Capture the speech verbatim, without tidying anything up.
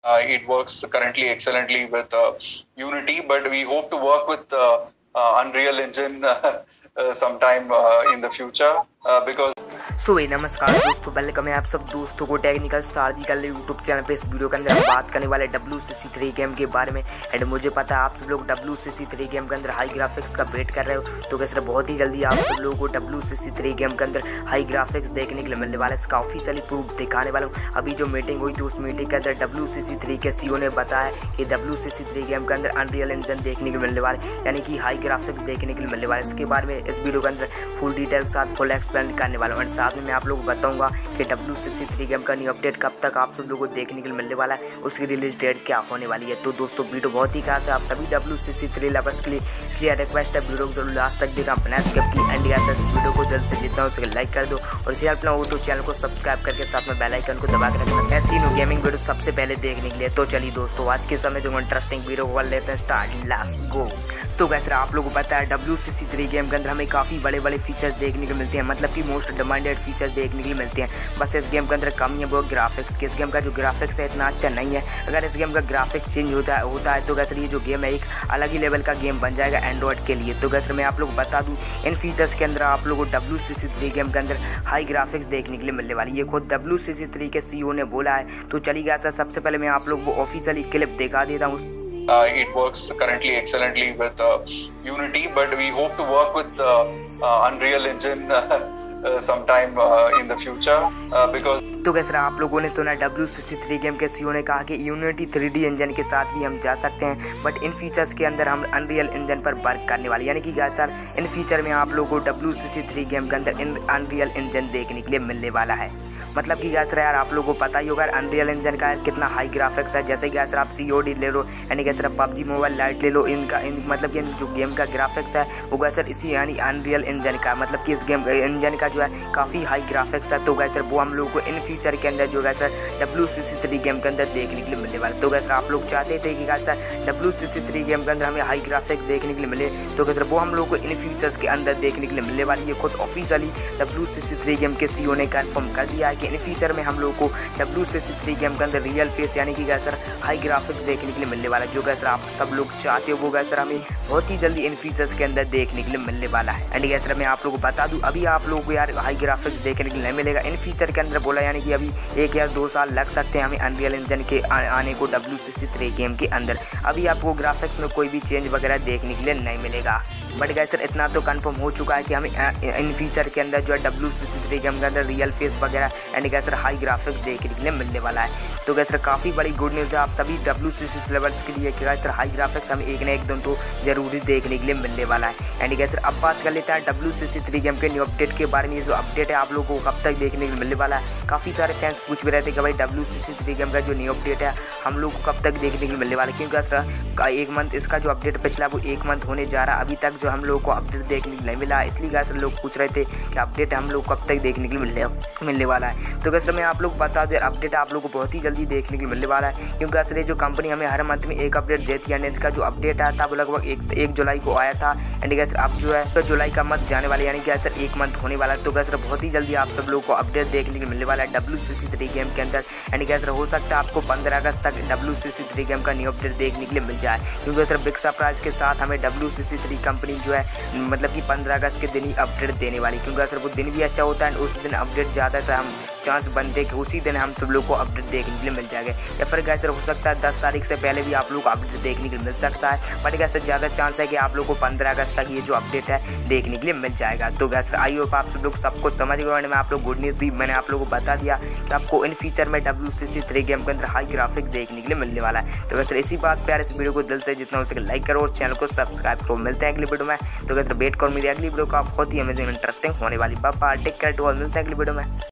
Uh, it works currently excellently with uh, Unity, but we hope to work with uh, uh, Unreal Engine uh, uh, sometime uh, in the future uh, because so so, नमस्कार दोस्तों, welcome है आप सब दोस्तों को technical surgical YouTube channel पे। इस video के अंदर हम बात करने वाले W C C three game के बारे में। एंड मुझे पता है आप सब लोग W C C three game के अंदर हाई ग्राफिक्स का वेट कर रहे हो, तो कैसे बहुत ही जल्दी आप सब लोगों को W C C three game के अंदर हाई ग्राफिक्स देखने के लिए मिलने वाला है। इसका ऑफिशियली प्रूफ दिखाने वाला हूँ। अभी जो मीटिंग हुई थी उस मीटिंग के अंदर डब्ल्यू सी सी थ्री के सीईओ ने बताया कि W C C three game के अंदर अनरियल इंजन देखने के मिलने वाले, यानी कि हाई ग्राफिक्स देखने के लिए मिलने वाले। इसके बारे में इस वीडियो के अंदर फुल डिटेल के साथ फुल एक्सप्लेन करने वाला हूँ। एंड साथ में मैं आप लोगों को बताऊंगा कि W C C three game का न्यू अपडेट कब तक आप सब लोगों को देखने के लिए मिलने वाला है, उसकी रिलीज डेट क्या होने वाली है। तो दोस्तों वीडियो बहुत ही खास है आप सभी W C C three lovers के लिए, इसलिए रिक्वेस्ट है वीडियो को जरूर लास्ट तक देखा, अपना स्किप की एंड इस वीडियो को जल्द से जितना हो सके लाइक कर दो और चैनल पर हो तो चैनल को सब्सक्राइब करके साथ में बेल आइकन को दबा के रखना ऐसी न्यू गेमिंग वीडियो सबसे पहले देखने के लिए। तो चलिए दोस्तों, आज के समय जो इंटरेस्टिंग वीडियो कर लेते हैं स्टार्ट, लेट्स गो। तो वैसे आप लोगों को पता है W C C three game के अंदर हमें काफ़ी बड़े बड़े फीचर्स देखने को मिलते हैं, मतलब कि मोस्ट डिमांडेड फीचर्स देखने के लिए मिलते हैं। बस इस गेम के अंदर कमी है वो ग्राफिक्स की। इस गेम का जो ग्राफिक्स है इतना अच्छा नहीं है। अगर इस गेम का ग्राफिक्स चेंज होता है होता है तो वैसे ये जो गेम है एक अलग ही लेवल का गेम बन जाएगा एंड्रॉइड के लिए। तो वैसे मैं आप लोग बता दूँ इन फीचर्स के अंदर आप लोगों को W C C three game के अंदर हाई ग्राफिक्स देखने के लिए मिलने वाली है। ये खुद डब्ल्यू सी सी थ्री के सीईओ ने बोला है। तो चलिए ऐसा सबसे पहले मैं आप लोग को ऑफिशियली क्लिप दिखा देता हूँ। Uh, it works currently excellently with uh, Unity, but we hope to work with uh, uh, Unreal Engine uh, uh, sometime uh, in the future uh, because तो कैसे आप लोगों ने सुना W C C three game के CEO ने कहा कि यूनिटी थ्री डी इंजन के साथ भी हम जा सकते हैं, बट इन फीचर्स के अंदर हम अनरियल इंजन पर वर्क करने वाले, यानी कि सर इन फीचर में आप लोगों को W C C three game के अंदर इन अनरियल इंजन देखने के लिए मिलने वाला है। मतलब कि सर यार आप लोगों को पता ही होगा अनरियल इंजन का कितना हाई ग्राफिक्स है। जैसे कि सर आप सी ओ डी ले लो, यानी कि सर पबजी मोबाइल लाइट ले लो, इनका इन मतलब कि जो गेम का ग्राफिक्स है वो सर इसी यानी अनरियल इंजन का, मतलब कि इस गेम इंजन का जो है काफ़ी हाई ग्राफिक्स है। तो सर वो हम लोगों को इन फीचर के अंदर जो है sir W C C three game के अंदर देखने के लिए मिलने वाला। तो सर आप लोग चाहते थे कि sir W C C three game के अंदर हमें हाई ग्राफिक्स देखने के लिए मिले, तो सर वो हम लोग को इन फीचर्स के अंदर देखने के लिए मिलने वाली है। खुद officially W C C three game के सीईओ ने कंफर्म कर दिया है कि इन फीचर में हम लोगों को W C C three game के अंदर रियल फेस यानी कि सर हाई ग्राफिक्स देखने के लिए मिलने वाला है। जो सर आप सब लोग चाहते हो वो सर हमें बहुत ही जल्दी इन फीचर्स के अंदर देखने के लिए मिलने वाला है। एंड सर मैं आप लोगों को बता दूं अभी आप लोगों को यार हाई ग्राफिक्स देखने के लिए नहीं मिलेगा इन फीचर के अंदर बोला, यानी कि अभी एक या दो साल लग सकते हैं हमें अनरियल इंजन के आने को W C C three game के अंदर। अभी आपको ग्राफिक्स में कोई भी चेंज वगैरह देखने के लिए नहीं मिलेगा, बट गाइस सर इतना तो कंफर्म हो चुका है कि हमें इन फीचर के अंदर जो है W C C three game के अंदर रियल फेस वगैरह and guys sir high graphics देखने के लिए मिलने वाला है। तो गाइस सर काफ़ी बड़ी गुड न्यूज़ है आप सभी डब्ल्यू सी सी लेवल्स के लिए कि गाइस सर हाई ग्राफिक्स हमें एक ना एक दिन तो जरूरी देखने के लिए मिलने वाला है। एंड गाइस सर अब बात कर लेते हैं W C C three game के न्यू अपडेट के बारे में। ये जो अपडेट है आप लोगों को कब तक देखने के लिए मिलने वाला है, काफ़ी सारे फैंस पूछ भी रहे थे कि भाई W C C three game का जो न्यू अपडेट है हम लोग को कब तक देखने के लिए मिलने वाला है, क्योंकि सर एक मंथ इसका जो अपडेट पिछला वो एक मंथ होने जा रहा है, अभी तक जो हम लोग को अपडेट देखने के लिए मिला। इसलिए गाइस लोग पूछ रहे थे कि अपडेट हम लोग कब तक देखने के लिए मिलने मिलने वाला है। तो गाइस मैं आप लोग बता दें अपडेट आप लोग को बहुत ही जल्दी देखने के लिए मिलने वाला है, क्योंकि गाइस जो कंपनी हमें हर मंथ में एक अपडेट देती है, इसका जो अपडेट आया था वो लगभग एक एक जुलाई को आया था। एंड गाइस अब जो है तो जुलाई का मंथ जाने वाला, यानी कि गाइस एक मंथ होने वाला है। तो गाइस बहुत ही जल्दी आप सब लोग को अपडेट देखने के लिए मिलने वाला है W C C three game के अंदर। एंड गाइस हो सकता है आपको पंद्रह अगस्त तक W C C three game का न्यू अपडेट देखने के लिए मिल जाए, क्योंकि सर बिग सरप्राइज के साथ हमें W C C three company जो है मतलब कि पंद्रह अगस्त के दिन ही अपडेट देने वाली, क्योंकि सर वो दिन भी अच्छा होता है। उस दिन अपडेट ज़्यादातर हम चांस बनते कि उसी दिन हम सब लोग को अपडेट देखने के लिए मिल जाएगा, या फिर गाइस हो सकता है दस तारीख से पहले भी आप लोग को अपडेट देखने के लिए मिल सकता है। बट गाइस ज़्यादा चांस है कि आप लोग को पंद्रह अगस्त तक ये जो अपडेट है देखने के लिए मिल जाएगा। तो गाइस आई होप आप सब लोग सबको समझ गए। मैं आप लोग गुड न्यूज़ भी मैंने आप लोगों को बता दिया कि आपको इन फीचर में W C C three game के अंदर हाई ग्राफिक्स देखने के लिए मिलने वाला है। तो गाइस इसी बात प्यार इस वीडियो को दिल से जितना हो सके लाइक करो और चैनल को सब्सक्राइब करो। मिलते हैं अगली वीडियो में। तो गाइस वेट करो मेरी अगली वीडियो का बहुत ही अमेजिंग इंटरेस्टिंग होने वाली। Bye bye, take care to all, मिलते हैं अगली वीडियो में।